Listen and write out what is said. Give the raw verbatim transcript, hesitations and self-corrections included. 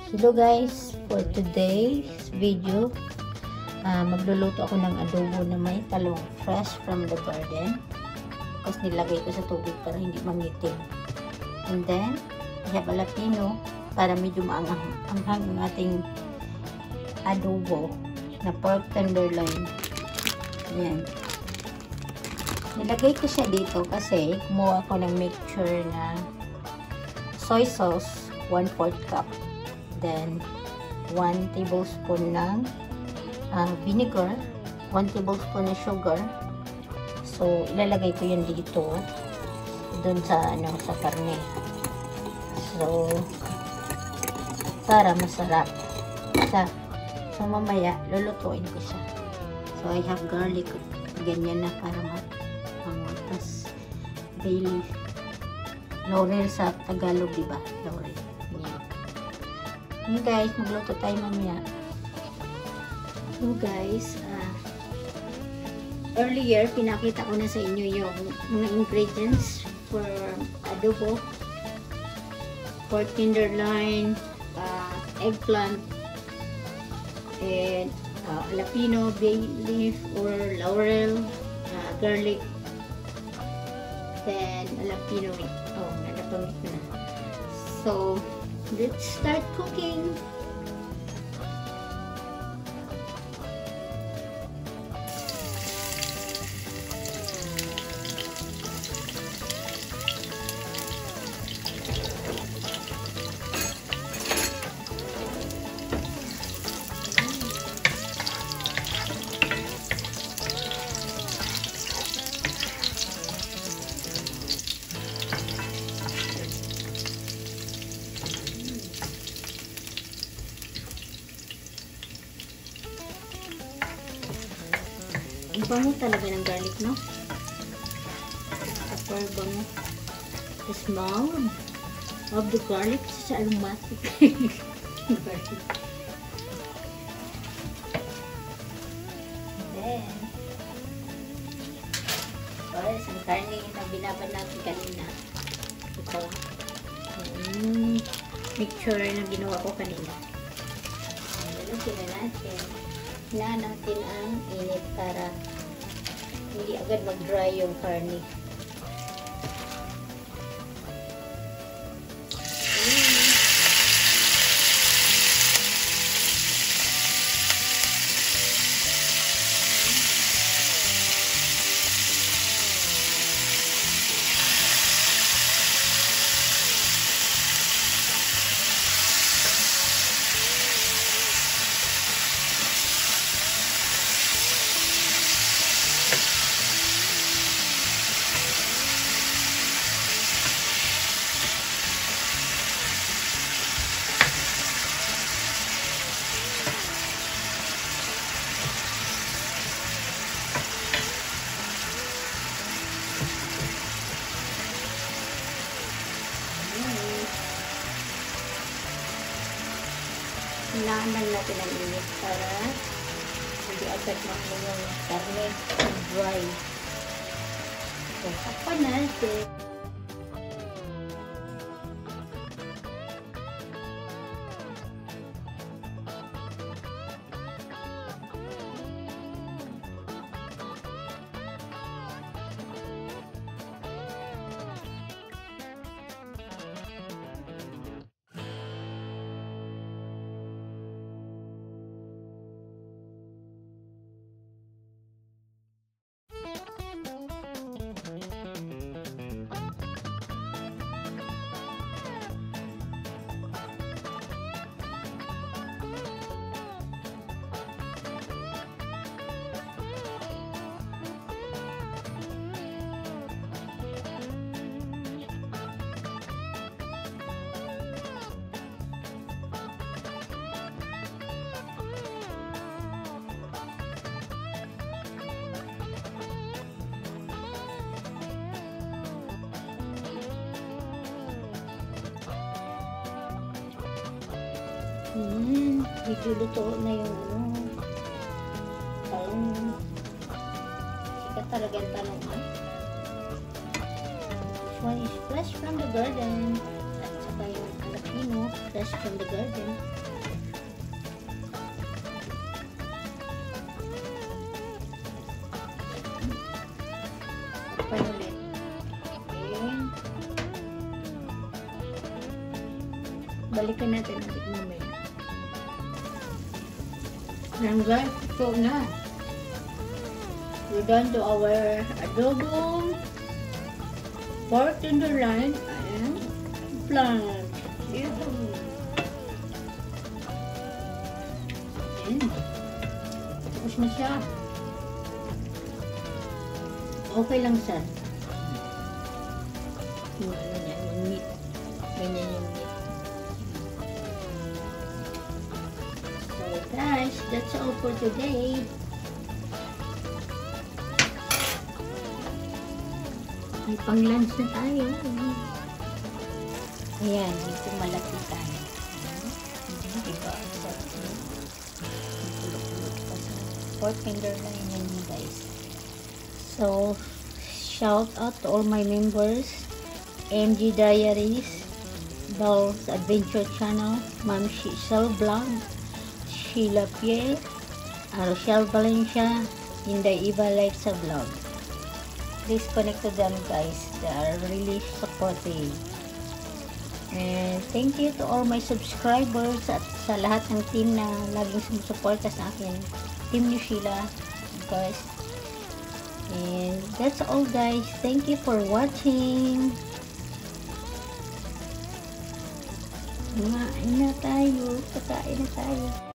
Hello guys, for today's video, uh, magluluto ako ng adobo na may talong fresh from the garden. Tapos nilagay ko sa tubig para hindi mangitim. And then, I have jalapeno para medyo maanghang ang ating adobo na pork tenderloin. Ayan. Nilagay ko siya dito kasi kumuha ako ng mixture na soy sauce, one fourth cup. Then, one tablespoon ng uh, vinegar, one tablespoon ng sugar. So, ilalagay ko yun dito, dun sa, ano, sa karne. So, para masarap. Sa, so, mamaya, lulutuin ko siya. So, I have garlic. Ganyan na para matas. Bay leaf. Laurel sa Tagalog, diba? Laurel. Yun guys, magluto tayo mamaya. So guys, uh, earlier, pinakita ko na sa inyo yung mga ingredients for adobo, pork tenderloin, uh, eggplant, and uh, jalapeno, bay leaf, or laurel, uh, garlic, then jalapeno. Oh, nalapamit ko na. So, let's start cooking. Ang bango talaga ng garlic, no? Super bango. The smell of the garlic is aromatic. Garlic. Then, guys, ang karne na binabad natin kanina. Ito. Um, mixture na ginawa ko kanina. Lalagyan na natin. Hinaan natin ang init para hindi agad mag-dry yung karne. Hinaanan natin ang init para hindi agad makuha yung karne dry. So, takpan natin. Ayan, medyo luto na yung ano, talong. Sikat talaga yung talong. This one is fresh from the garden. At saka yung jalapeno, fresh from the garden. Panulit. Okay. Balikan natin ang bit mamaya. And guys, ito na. We're done to our adobo, pork tenderloin, and plant. Yun. Ayan. Tapos na siya. Okay lang siya. Yung ano niya, yung meat. Ganyan yung meat. So guys, that's all for today. May pang-lunch na tayo. Ayan, dito malapitan. Diba? Pork tenderloin yan guys. So, shout out to all my members. M G Diaries, Bell's Adventure Channel, Ma'am Shishel Vlog, Sheila Pierre, Rochelle Valencia, Inday Iba Life sa Vlog. Please connect to them guys. They are really supportive. And thank you to all my subscribers at sa lahat ng team na laging sumusuporta sa akin. Team ni Sheila, of course. And that's all guys. Thank you for watching. Kumain na tayo. Kakain na tayo.